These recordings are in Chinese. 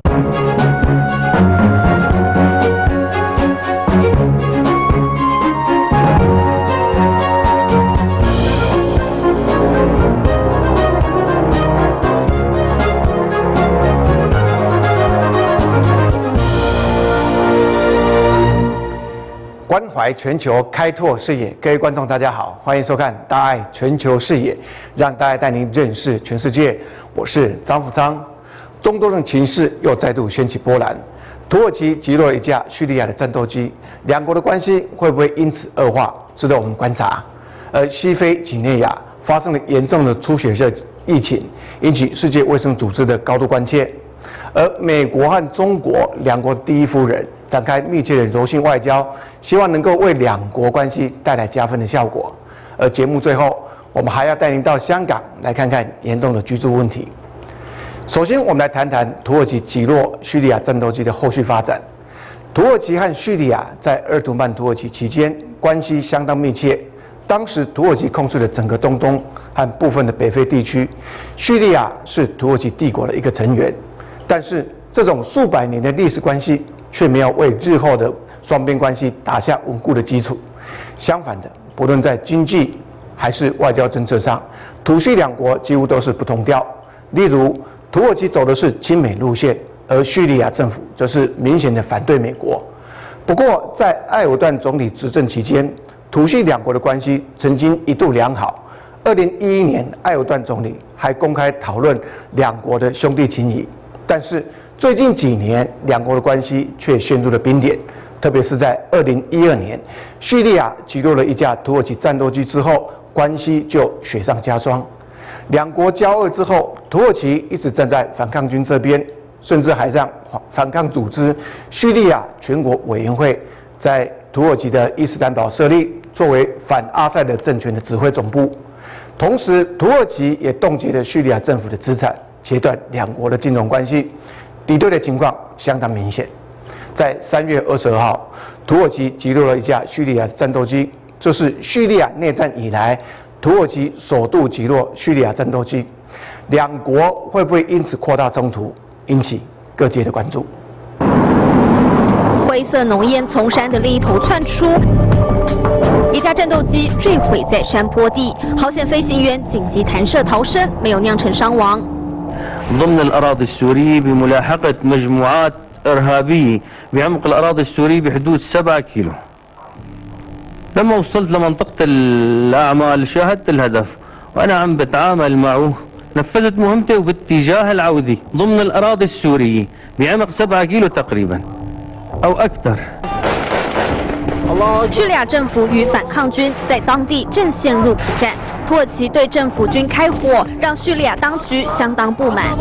关怀全球，开拓视野。各位观众，大家好，欢迎收看《大爱全球视野》，让大爱带您认识全世界。我是张富昌。中东的情势又再度掀起波澜，土耳其击落一架叙利亚的战斗机，两国的关系会不会因此恶化，值得我们观察。而西非几内亚发生了严重的出血热疫情，引起世界卫生组织的高度关切。而美国和中国两国第一夫人展开密切的柔性外交，希望能够为两国关系带来加分的效果。而节目最后，我们还要带您到香港来看看严重的居住问题。首先，我们来谈谈土耳其击落叙利亚战斗机的后续发展。土耳其和叙利亚在鄂图曼土耳其期间关系相当密切，当时土耳其控制了整个中东和部分的北非地区，叙利亚是土耳其帝国的一个成员。但是，这种数百年的历史关系却没有为日后的双边关系打下稳固的基础。相反的，不论在经济还是外交政策上，土叙两国几乎都是不同调。例如，土耳其走的是亲美路线，而叙利亚政府则是明显的反对美国。不过，在埃尔段总理执政期间，土叙两国的关系曾经一度良好。2011年，埃尔段总理还公开讨论两国的兄弟情谊。但是最近几年，两国的关系却陷入了冰点，特别是在2012年，叙利亚击落了一架土耳其战斗机之后，关系就雪上加霜。两国交恶之后，土耳其一直站在反抗军这边，甚至还让反抗组织叙利亚全国委员会在土耳其的伊斯坦堡设立，作为反阿塞德政权的指挥总部。同时，土耳其也冻结了叙利亚政府的资产，切断两国的金融关系，敌对的情况相当明显。在3月22号，土耳其击落了一架叙利亚战斗机，这是叙利亚内战以来土耳其首度击落叙利亚战斗机。两国会不会因此扩大冲突，引起各界的关注？ 灰色浓烟从山的另一头窜出。一架战斗机坠毁在山坡地，好险飞行员紧急弹射逃生，没有酿成伤亡。 ضمن الأراضي السورية بملاحقة مجموعات إرهابية بعمق الأراضي السورية بحدود 7 كيلو. لما وصلت لمنطقة الأعمال شاهدت الهدف وأنا عم بتعامل معه نفذت مهمتي وباتجاه العودة ضمن الأراضي السورية بعمق 7 كيلو تقريبا أو أكثر. 叙利亚政府与反抗军在当地正陷入苦战，土耳其对政府军开火，让叙利亚当局相当不满。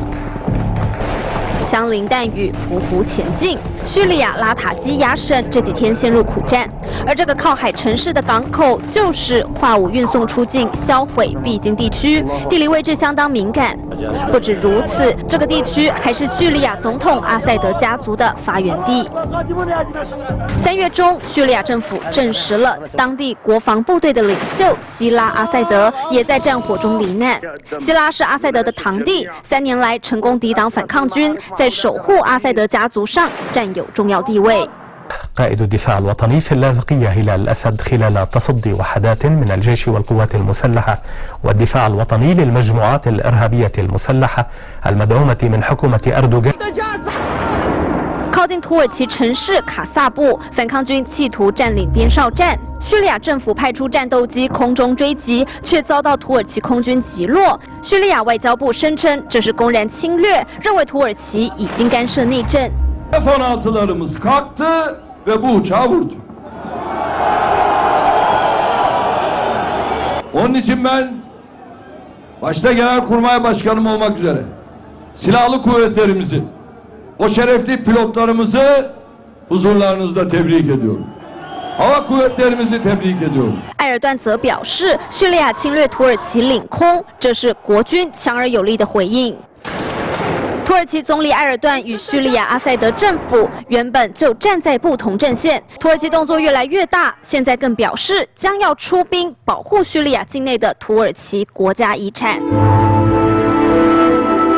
枪林弹雨，匍匐前进。叙利亚拉塔基亚省这几天陷入苦战，而这个靠海城市的港口就是货物运送出境、销毁必经地区，地理位置相当敏感。不止如此，这个地区还是叙利亚总统阿塞德家族的发源地。3月中，叙利亚政府证实了当地国防部队的领袖希拉阿塞德也在战火中罹难。希拉是阿塞德的堂弟，3年来成功抵挡反抗军，在守护阿塞德家族上占有重要地位。 قائد الدفاع الوطني في اللاذقية هلال الأسد خلال تصدي وحدات من الجيش والقوات المسلحة والدفاع الوطني للمجموعات الإرهابية المسلحة المدعومة من حكومة أردوغان. 靠近土耳其城市卡萨布，反抗军企图占领边哨站，叙利亚政府派出战斗机空中追击，却遭到土耳其空军击落。叙利亚外交部声称这是公然侵略，认为土耳其已经干涉内政。 F-16'ımız kalktı ve bu uçağı vurdu. Onun için ben başta Genelkurmay Başkanım olmak üzere silahlı kuvvetlerimizi, o şerefli pilotlarımızı huzurlarınızda tebrik ediyorum. Hava kuvvetlerimizi tebrik ediyorum. 埃尔段则表示，叙利亚侵略土耳其领空，这是国军强而有力的回应。 土耳其总理埃尔段与叙利亚阿塞德政府原本就站在不同阵线，土耳其动作越来越大，现在更表示将要出兵保护叙利亚境内的土耳其国家遗产。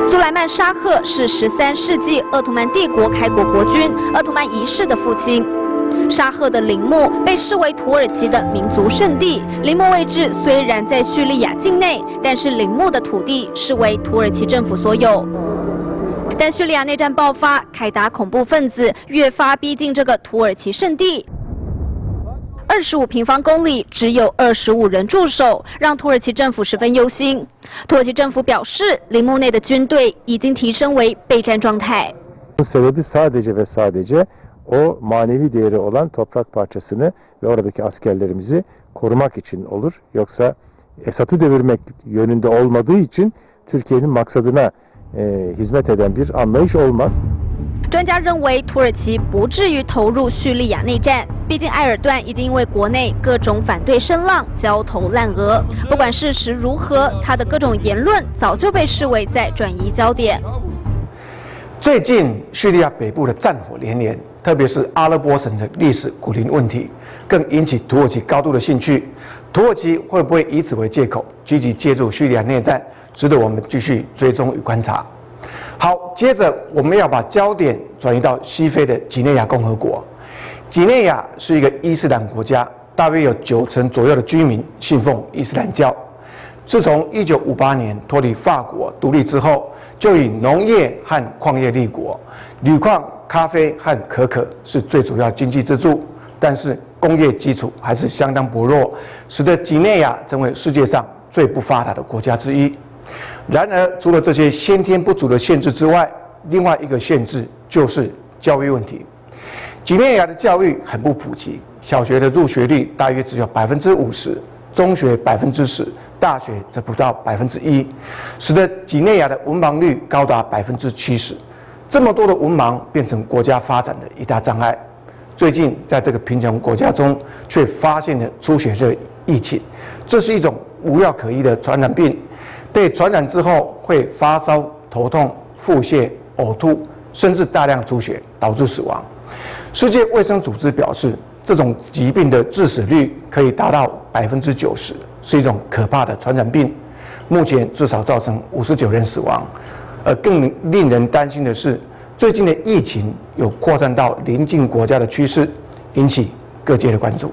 苏莱曼沙赫是13世纪鄂图曼帝国开国国君鄂图曼一世的父亲。沙赫的陵墓被视为土耳其的民族圣地。陵墓位置虽然在叙利亚境内，但是陵墓的土地视为土耳其政府所有。但叙利亚内战爆发，凯达恐怖分子越发逼近这个土耳其圣地。25平方公里只有25人驻守，让土耳其政府十分忧心。土耳其政府表示，陵墓内的军队已经提升为备战状态。 Sebebi sadece ve sadece o manevi değeri olan toprak parçasını ve oradaki askerlerimizi korumak için olur. Yoksa Esad'ı devirmek yönünde olmadığı için Türkiye'nin maksadına hizmet eden bir anlayış olmaz. 专家认为，土耳其不至于投入叙利亚内战，毕竟埃尔段已经因为国内各种反对声浪焦头烂额。不管事实如何，他的各种言论早就被视为在转移焦点。 最近叙利亚北部的战火连连，特别是阿勒颇省的历史古陵问题，更引起土耳其高度的兴趣。土耳其会不会以此为借口，积极介入叙利亚内战，值得我们继续追踪与观察。 好，接着我们要把焦点转移到西非的几内亚共和国。几内亚是一个伊斯兰国家，大约有90%左右的居民信奉伊斯兰教。自从1958年脱离法国独立之后，就以农业和矿业立国，铝矿、咖啡和可可是最主要经济支柱，但是工业基础还是相当薄弱，使得几内亚成为世界上最不发达的国家之一。 然而，除了这些先天不足的限制之外，另外一个限制就是教育问题。几内亚的教育很不普及，小学的入学率大约只有50%，中学10%，大学则不到1%，使得几内亚的文盲率高达70%。这么多的文盲变成国家发展的一大障碍。最近，在这个贫穷国家中，却发现了出血热疫情，这是一种无药可医的传染病。 被传染之后会发烧、头痛、腹泻、呕吐，甚至大量出血，导致死亡。世界卫生组织表示，这种疾病的致死率可以达到90%，是一种可怕的传染病。目前至少造成59人死亡。而更令人担心的是，最近的疫情有扩散到邻近国家的趋势，引起各界的关注。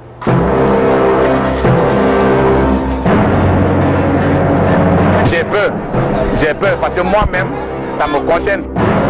J'ai peur parce que moi-même, ça me concerne.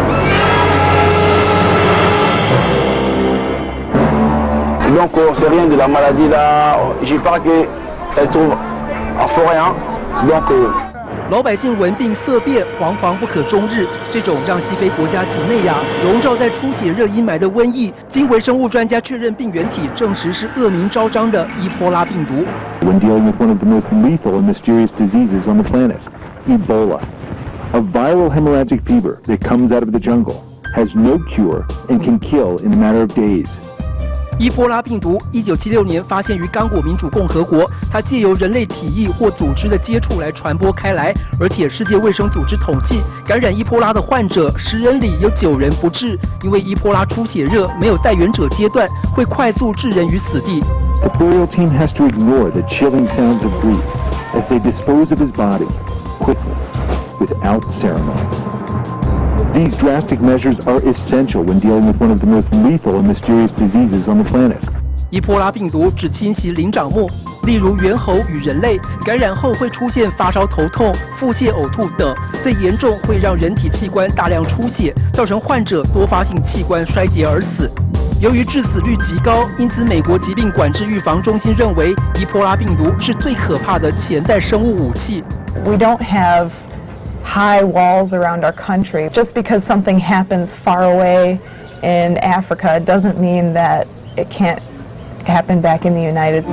Donc on sait rien de la maladie là, j'ai peur que ça se trouve en forêt. Donc 老百姓闻病色变，惶惶不可终日。这种让西非国家几内亚笼罩在出血热阴霾的瘟疫，经微生物专家确认病原体，证实是恶名昭彰的伊波拉病毒。 When dealing with one of the most lethal and mysterious diseases on the planet, Ebola, a viral hemorrhagic fever that comes out of the jungle, has no cure and can kill in a matter of days. 伊波拉病毒1976年发现于刚果民主共和国，它借由人类体液或组织的接触来传播开来，而且世界卫生组织统计，感染伊波拉的患者10人里有9人不治，因为伊波拉出血热没有带源者阶段，会快速置人于死地。 The burial team has to ignore the chilling sounds of grief as they dispose of his body quickly, without ceremony. These drastic measures are essential when dealing with one of the most lethal and mysterious diseases on the planet. 伊波拉病毒只侵袭灵长目，例如猿猴与人类，感染后会出现发烧、头痛、腹泻、呕吐等，最严重会让人体器官大量出血，造成患者多发性器官衰竭而死。 由于致死率极高，因此美国疾病管制预防中心认为，伊波拉病毒是最可怕的潜在生物武器。 We don't have high walls around our country. Just because something happens far away in Africa doesn't mean that it can't happen back in the United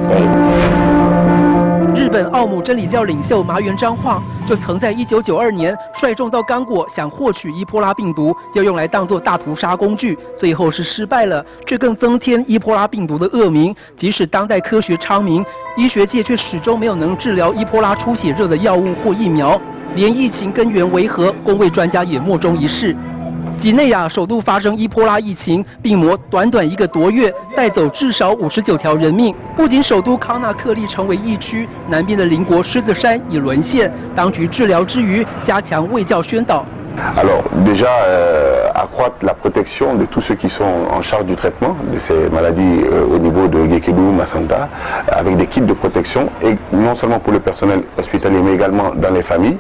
States. 日本奥姆真理教领袖麻原彰晃就曾在1992年率众到刚果，想获取伊波拉病毒，要用来当作大屠杀工具，最后是失败了，却更增添伊波拉病毒的恶名。即使当代科学昌明，医学界却始终没有能治疗伊波拉出血热的药物或疫苗，连疫情根源为何，公卫专家也莫衷一是。 几内亚首度发生伊波拉疫情，病魔短短1个多月带走至少59条人命。不仅首都康纳克利成为疫区，南边的邻国狮子山已沦陷。当局治疗之余，加强卫教宣导。 Alors déjà, accroître la protection de tous ceux qui sont en charge du traitement de ces maladies au niveau de Gekedou, Massanta, avec des kits de protection, et non seulement pour le personnel hospitalier, mais également dans les familles,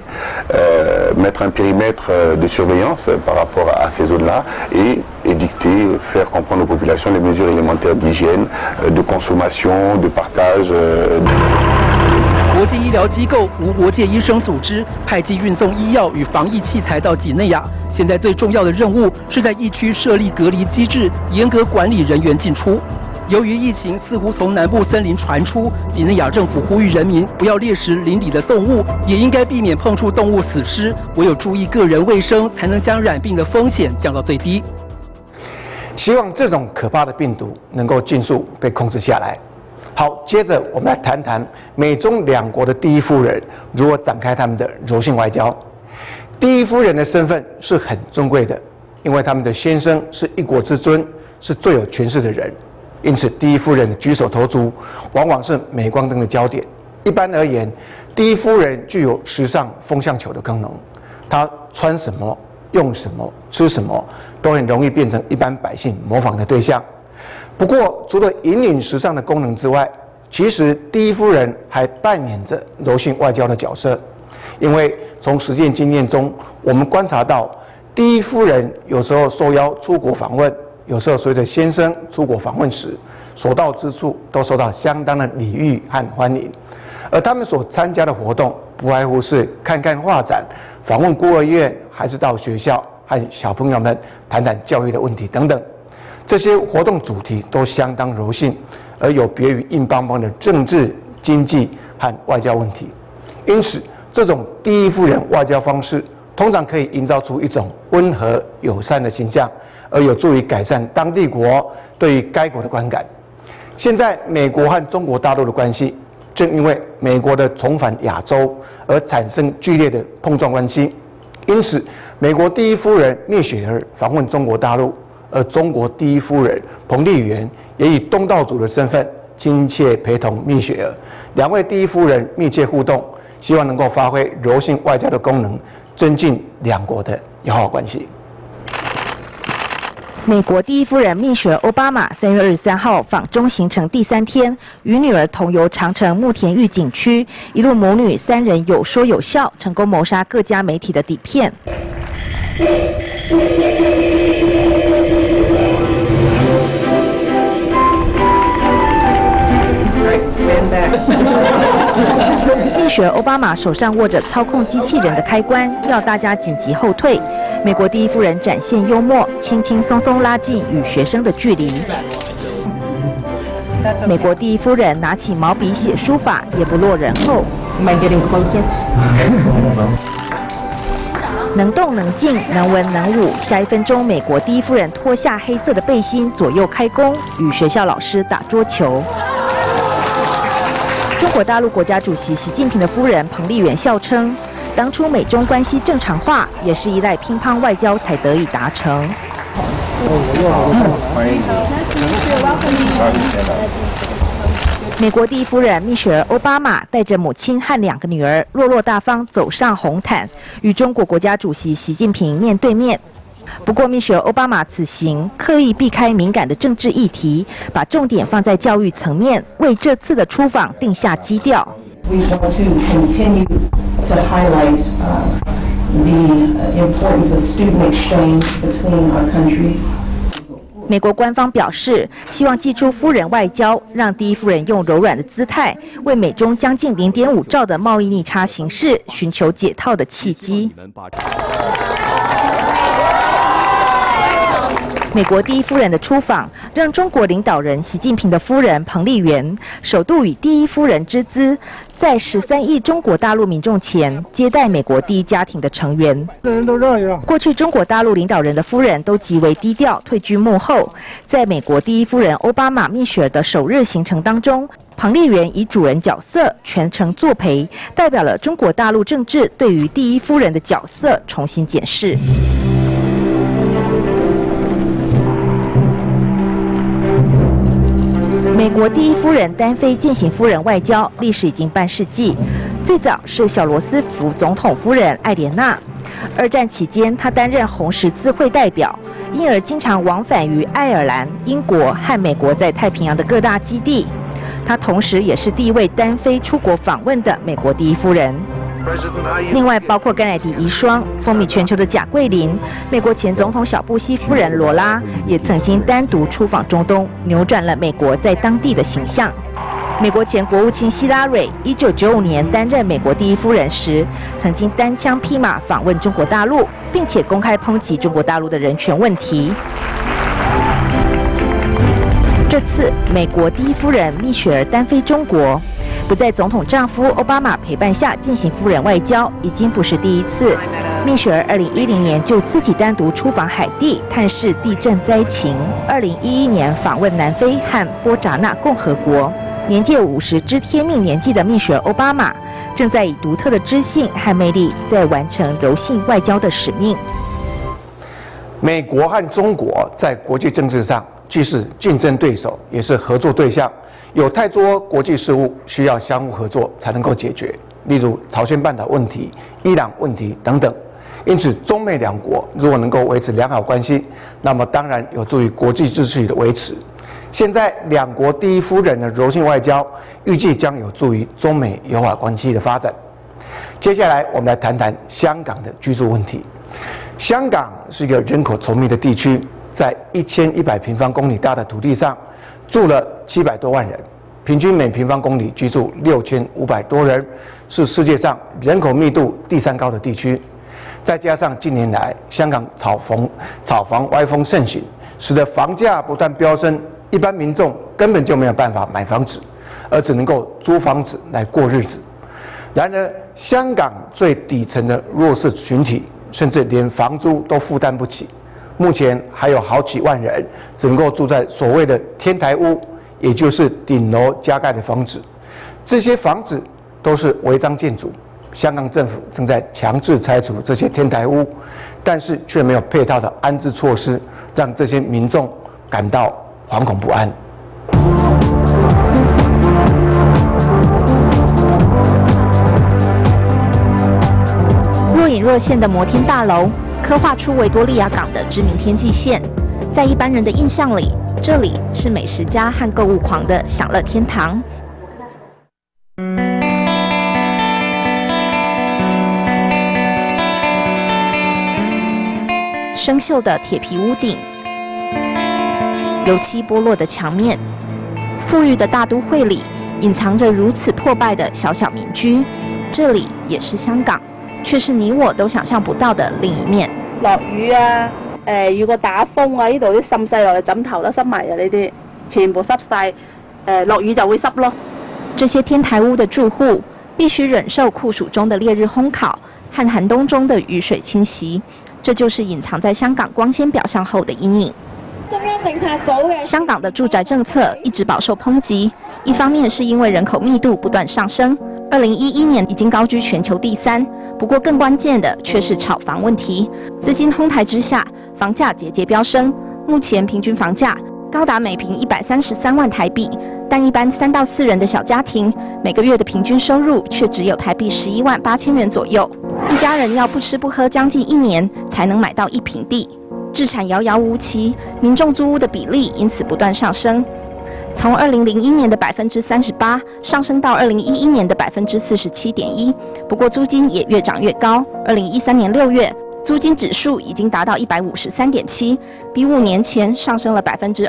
mettre un périmètre de surveillance par rapport à ces zones-là et édicter, faire comprendre aux populations les mesures élémentaires d'hygiène, de consommation, de partage. 国际医疗机构无国界医生组织派机运送医药与防疫器材到几内亚。现在最重要的任务是在疫区设立隔离机制，严格管理人员进出。由于疫情似乎从南部森林传出，几内亚政府呼吁人民不要猎食林里的动物，也应该避免碰触动物死尸。唯有注意个人卫生，才能将染病的风险降到最低。 希望这种可怕的病毒能够尽速被控制下来。 好，接着我们来谈谈美中两国的第一夫人如何展开他们的柔性外交。第一夫人的身份是很尊贵的，因为他们的先生是一国之尊，是最有权势的人，因此第一夫人的举手投足往往是镁光灯的焦点。一般而言，第一夫人具有时尚风向球的功能，她穿什么、用什么、吃什么，都很容易变成一般百姓模仿的对象。 不过，除了引领时尚的功能之外，其实第一夫人还扮演着柔性外交的角色。因为从实践经验中，我们观察到，第一夫人有时候受邀出国访问，有时候随着先生出国访问时，所到之处都受到相当的礼遇和欢迎。而他们所参加的活动，不外乎是看看画展、访问孤儿院，还是到学校和小朋友们谈谈教育的问题等等。 这些活动主题都相当柔性，而有别于硬邦邦的政治、经济和外交问题。因此，这种第一夫人外交方式通常可以营造出一种温和友善的形象，而有助于改善当地国对于该国的观感。现在，美国和中国大陆的关系，正因为美国的重返亚洲而产生剧烈的碰撞关系。因此，美国第一夫人蜜雪儿访问中国大陆。 而中国第一夫人彭丽媛也以东道主的身份亲切陪同蜜雪儿，两位第一夫人密切互动，希望能够发挥柔性外交的功能，增进两国的友好关系。 美国第一夫人蜜雪儿·奥巴马3月23号访中行程第3天，与女儿同游长城慕田峪景区，一路母女3人有说有笑，成功谋杀各家媒体的底片。 蜜雪儿·奥巴马手上握着操控机器人的开关，要大家紧急后退。美国第一夫人展现幽默，轻轻松松拉近与学生的距离。美国第一夫人拿起毛笔写书法，也不落人后。能动能静，能文能武。下1分钟，美国第一夫人脱下黑色的背心，左右开弓，与学校老师打桌球。 中国大陆国家主席习近平的夫人彭丽媛笑称，当初美中关系正常化也是依赖乒乓外交才得以达成。美国第一夫人蜜雪儿·奥巴马带着母亲和2个女儿，落落大方走上红毯，与中国国家主席习近平面对面。 不过，蜜雪儿·奥巴马此行刻意避开敏感的政治议题，把重点放在教育层面，为这次的出访定下基调。 We want to continue to highlight the importance of student exchange between our countries. 美国官方表示，希望祭出夫人外交，让第一夫人用柔软的姿态，为美中将近0.5兆的贸易逆差形势寻求解套的契机。 美国第一夫人的出访，让中国领导人习近平的夫人彭丽媛首度以第一夫人之姿，在13亿中国大陆民众前接待美国第一家庭的成员。过去中国大陆领导人的夫人都极为低调，退居幕后。在美国第一夫人奥巴马蜜雪儿的首日行程当中，彭丽媛以主人角色全程作陪，代表了中国大陆政治对于第一夫人的角色重新检视。 国第一夫人单飞进行夫人外交，历史已经半世纪。最早是小罗斯福总统夫人艾莲娜。二战期间，她担任红十字会代表，因而经常往返于爱尔兰、英国和美国在太平洋的各大基地。她同时也是第一位单飞出国访问的美国第一夫人。另外，包括甘乃迪遗孀、风靡全球的贾桂林、美国前总统小布希夫人罗拉，也曾经单独出访中东，扭转了美国在当地的形象。美国前国务卿希拉蕊1995年担任美国第一夫人时，曾经单枪匹马访问中国大陆，并且公开抨击中国大陆的人权问题。这次，美国第一夫人蜜雪儿单飞中国，不在总统丈夫奥巴马陪伴下进行夫人外交，已经不是第一次。蜜雪儿2010年就自己单独出访海地，探视地震灾情；2011年访问南非和波札那共和国。年届50知天命年纪的蜜雪儿奥巴马，正在以独特的知性和魅力，在完成柔性外交的使命。 美国和中国在国际政治上既是竞争对手，也是合作对象。有太多国际事务需要相互合作才能够解决，例如朝鲜半岛问题、伊朗问题等等。因此，中美两国如果能够维持良好关系，那么当然有助于国际秩序的维持。现在，两国第一夫人的柔性外交，预计将有助于中美友好关系的发展。接下来，我们来谈谈香港的居住问题。香港是一个人口稠密的地区，在1100平方公里大的土地上，住了700多万人，平均每平方公里居住6500多人，是世界上人口密度第3高的地区。再加上近年来香港炒房歪风盛行，使得房价不断飙升，一般民众根本就没有办法买房子，而只能够租房子来过日子。然而，香港最底层的弱势群体，甚至连房租都负担不起。目前还有好几万人只能够住在所谓的天台屋，也就是顶楼加盖的房子。这些房子都是违章建筑。香港政府正在强制拆除这些天台屋，但是却没有配套的安置措施，让这些民众感到惶恐不安。 若隐若现的摩天大楼，刻画出维多利亚港的知名天际线。在一般人的印象里，这里是美食家和购物狂的享乐天堂。生锈的铁皮屋顶，油漆剥落的墙面，富裕的大都会里隐藏着如此破败的小小民居。这里也是香港，却是你我都想象不到的另一面。 落雨啊，如果打風啊，呢度啲滲晒落嚟，枕頭都濕埋啊，呢啲全部濕晒，落雨就會濕咯。 这些天台屋的住户必須忍受酷暑中的烈日烘烤和寒冬中的雨水侵襲。这就是隐藏在香港光鲜表象后的阴影。中央政策組嘅香港的住宅政策一直饱受抨擊，一方面是因为人口密度不断上升，2011年已经高居全球第3。不过更关键的却是炒房问题，资金哄抬之下，房价节节飙升。目前平均房价高达每平133万台币，但一般3到4人的小家庭，每个月的平均收入却只有台币11万8千元左右。一家人要不吃不喝将近1年才能买到1平地，置产遥遥无期，民众租屋的比例因此不断上升，从2001年的38%上升到2011年的47.1%。不过租金也越涨越高，2013年6月，租金指数已经达到153.7%，比5年前上升了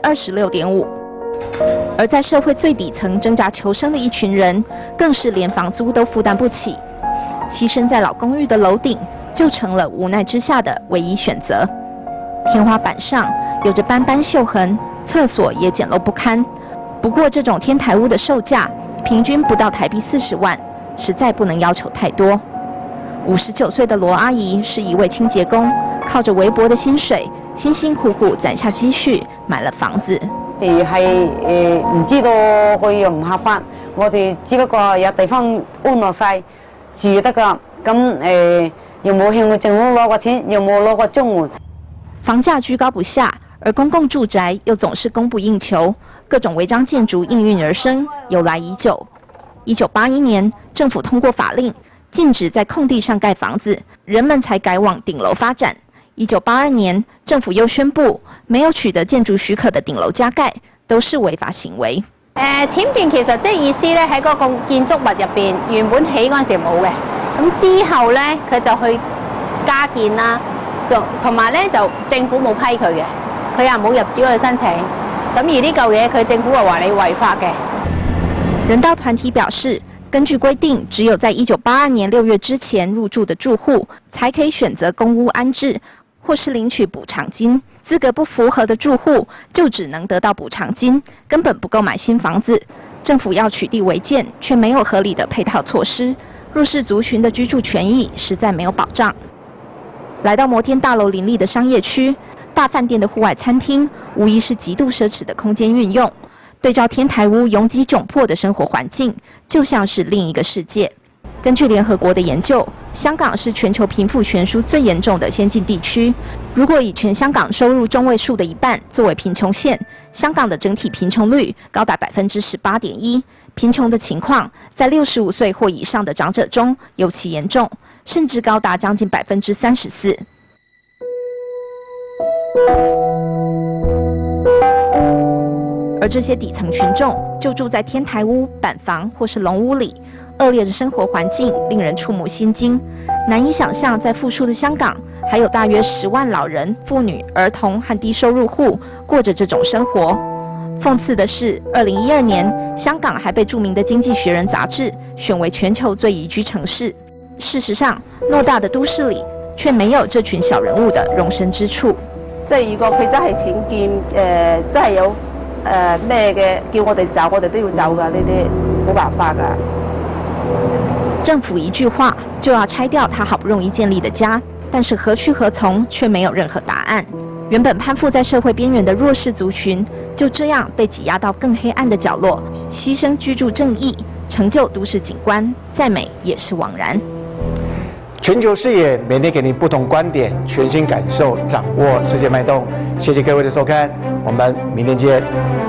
26.5%。而在社会最底层挣扎求生的一群人，更是连房租都负担不起。栖身在老公寓的楼顶，就成了无奈之下的唯一选择。天花板上有着斑斑锈痕，厕所也简陋不堪。不过，这种天台屋的售价平均不到台币40万，实在不能要求太多。59岁的罗阿姨是一位清洁工，靠着微薄的薪水，辛辛苦苦攒下積蓄，買了房子。 係唔知道佢又唔合法，我哋只不過有地方安落晒。住得噶，咁又冇向政府攞過錢，又冇攞過綜援。 房價居高不下而公共住宅又总是供不应求，各种违章建筑应运而生，由来已久。1981年，政府通过法令，禁止在空地上盖房子，人们才改往顶樓發展。1982年，政府又宣布，沒有取得建築許可的頂樓加蓋都是違法行為。 僭建其實即係意思咧，喺嗰個建築物入邊原本起嗰陣時冇嘅，咁之後咧佢就去加建啦，同埋咧就政府冇批佢嘅，佢又冇入主去申請，咁而呢嚿嘢佢政府又話你違法嘅。 人道團體表示，根據規定，只有在1982年6月之前入住的住戶，才可以選擇公屋安置，或是領取補償金。資格不符合的住戶就只能得到補償金，根本不夠買新房子。政府要取締違建，卻沒有合理的配套措施，弱勢族群的居住權益實在沒有保障。來到摩天大樓林立的商業區，大飯店的戶外餐廳無疑是極度奢侈的空間運用。對照天台屋擁擠窘迫的生活環境，就像是另一個世界。根據聯合國的研究，香港是全球貧富懸殊最嚴重的先進地區。如果以全香港收入中位數的一半作為貧窮線，香港的整體貧窮率高達18.1%。貧窮的情況在65歲或以上的長者中尤其嚴重，甚至高達將近34%。而這些底層群眾就住在天台屋、板房或是籠屋裡，惡劣的生活環境令人觸目心驚。難以想象，在富庶的香港，還有大約10萬老人、婦女、兒童和低收入戶過着這種生活。諷刺的是，2012年，香港還被著名的《經濟學人》雜誌選為全球最宜居城市。事實上，偌大的都市裡卻沒有這群小人物的容身之處。 即係如果佢真係僭建，真係有咩嘅叫我哋走，我哋都要走㗎，呢啲冇辦法㗎。 政府一句話就要拆掉他好不容易建立的家，但是何去何從卻沒有任何答案。原本攀附在社會邊緣的弱勢族群，就這樣被擠壓到更黑暗的角落，犧牲居住正義，成就都市景觀，再美也是枉然。 全球視野每天給您不同觀點，全新感受，掌握世界脈動。謝謝各位的收看，我們明天見。